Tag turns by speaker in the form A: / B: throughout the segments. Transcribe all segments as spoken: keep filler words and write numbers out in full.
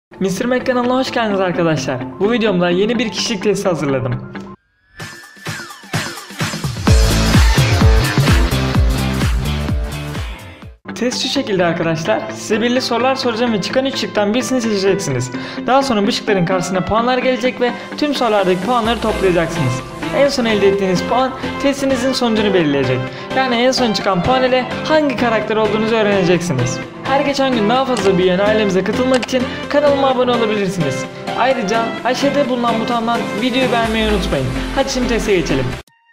A: mister Mac kanalına hoş geldiniz arkadaşlar. Bu videomda yeni bir kişilik testi hazırladım. Test şu şekilde arkadaşlar. Size belirli sorular soracağım ve çıkan üç şıktan birisini seçeceksiniz. Daha sonra bu şıkların karşısına puanlar gelecek ve tüm sorulardaki puanları toplayacaksınız. En son elde ettiğiniz puan testinizin sonucunu belirleyecek. Yani en son çıkan puan ile hangi karakter olduğunuzu öğreneceksiniz. Her geçen gün daha fazla büyüyen ailemize katılmak için kanalıma abone olabilirsiniz. Ayrıca aşağıda bulunan butondan videoyu beğenmeyi unutmayın. Hadi şimdi teste geçelim.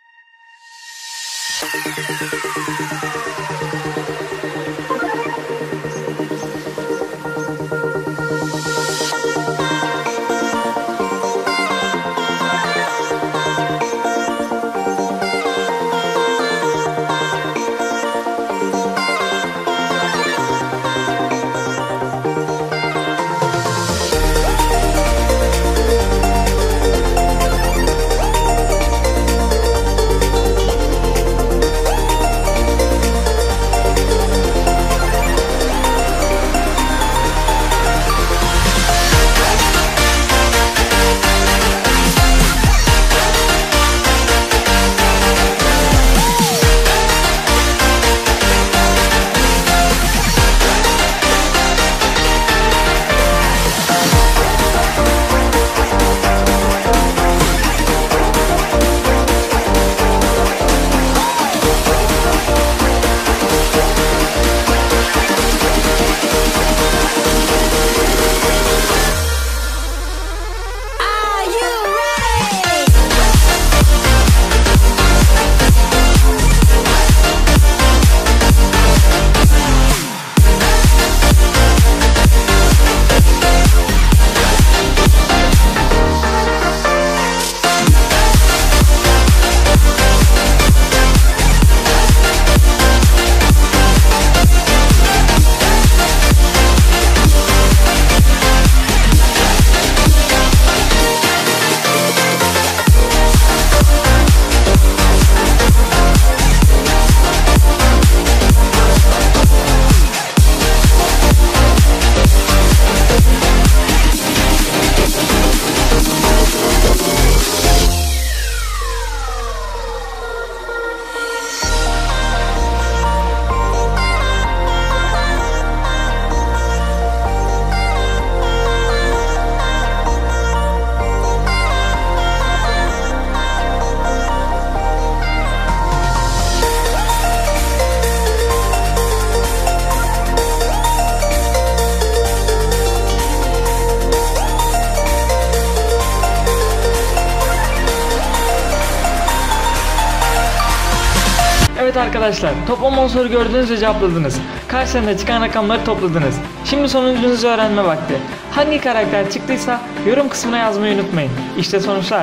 A: Evet arkadaşlar, toplam on soru gördünüz ve cevapladınız. Karşılarına çıkan rakamları topladınız. Şimdi sonucunuzu öğrenme vakti. Hangi karakter çıktıysa yorum kısmına yazmayı unutmayın. İşte sonuçlar.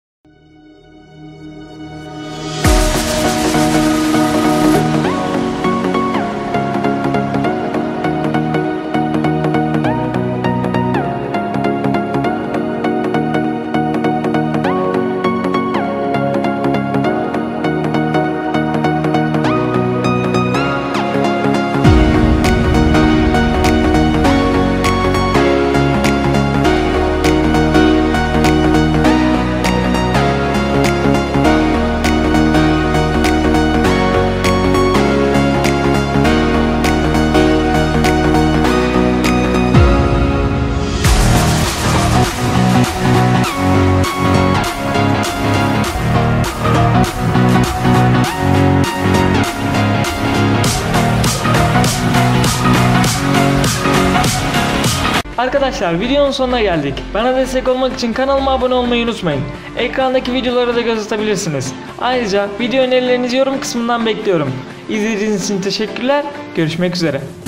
A: Arkadaşlar videonun sonuna geldik. Bana destek olmak için kanalıma abone olmayı unutmayın. Ekrandaki videolara da göz atabilirsiniz. Ayrıca video önerilerinizi yorum kısmından bekliyorum. İzlediğiniz için teşekkürler. Görüşmek üzere.